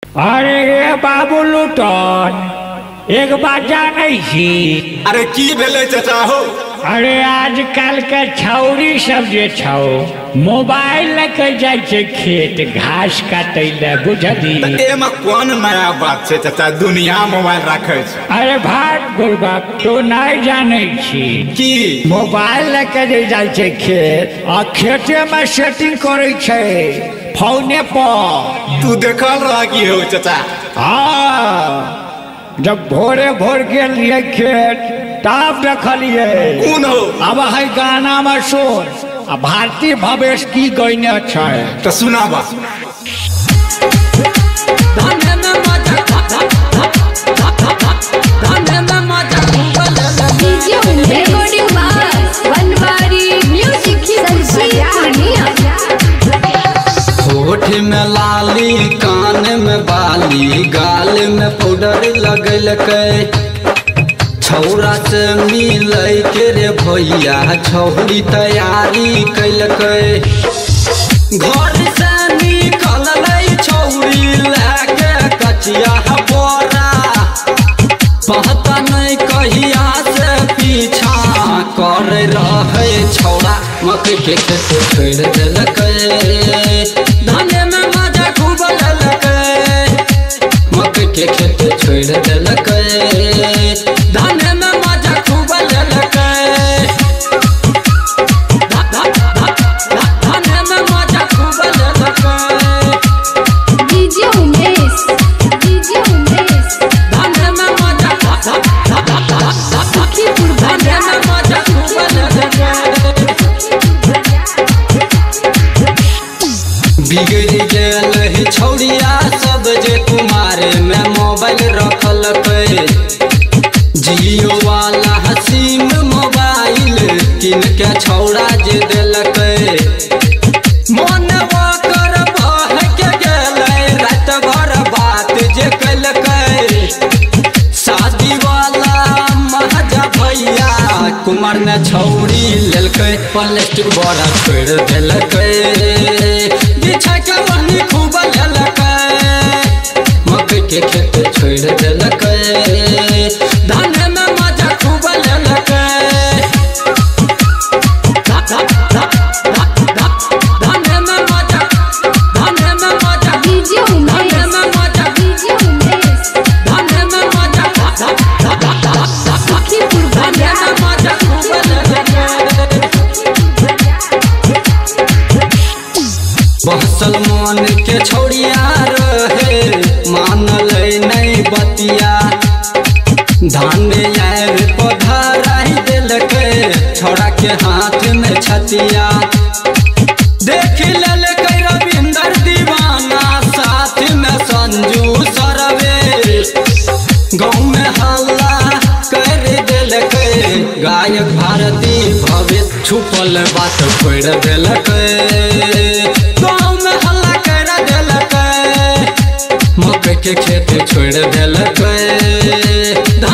अरे बाबू लुटन एक बात जानै छी। अरे की भेलै चाचा हो? अरे आजकल के छौरी सब जे छौ मोबाइल लेके जाय छै खेत घास काटै ले, बुझली? एमे कोन नया बात छै चाचा, दुनिया मोबाइल राखै छै। अरे भाग गुरबक, तो नहीं जानै छी की मोबाइल लेके जे जाय छै खेत आ खेते में सेटिंग करे छै फोने पर। तू देखल रहा की हो चाचा? हाँ, जब भोरे भोर गेलिए खेत तब देखलिए। कौन हो? अब है गाना में सुन, आ भारती भवेश की गईने छै तो सुनाबा। होठ में लाली, कान में बाली, गाल में पाउडर लगलकै। छौरा से मिलै के रे भैया, छौरी तैयारी कैलकै। घर से निकललै छौरी लेके कचिया बोरा, पता नहीं कहिया से पीछा कर रहे छौरा। मकई के खेत छोड़ देलकै, धाने में मजा खूब लेलकै। मकई के खेत छोड़ देलकै, धाने में मजा खूब लेलकै। धाने में मजा खूब लेलकै। डीजे उमेश, डीजे उमेश, धाने में मजा सखीपुर धाने में मजा खूब लेलकै। बिगड़ गेल है छौरिया सब जे कुमारे में मोबाइल रखलकै। जियो वाला हसीम मोबाइल किन के छौरा जे देलकै। मन कर बह के गेलै, रात भर बात जे कैलकै। शादी वाला महजा भैया कुमार ने छौरी लेलकै, प्लास्टिक बड़ा छोड़ देलकै। बिछा के वही खूब लेलकै, मकई के खेत छोड़ देलकै। धाने में मजा खूब लेलकै। धाने में मजा, धाने में मजा, डीजे उमेश, धाने में मजा, डीजे उमेश, धाने में मजा, सखीपुर धाने में मजा खूब लेलकै। बहसल मन के छौड़िया रहे, मानलै नहीं बतिया। धान यार पौधा रही देलकै, छौड़ा के हाथ में छतिया। देख लेलकै रविंदर दीवाना, साथ में संजू सरवे। गाँव में हल्ला कर देलकै, गायक भारती भवेश छुपल बात छोड़ देलकै। गाँव में हल्ला कर देलकै, मकई के खेत छोड़ देलकै।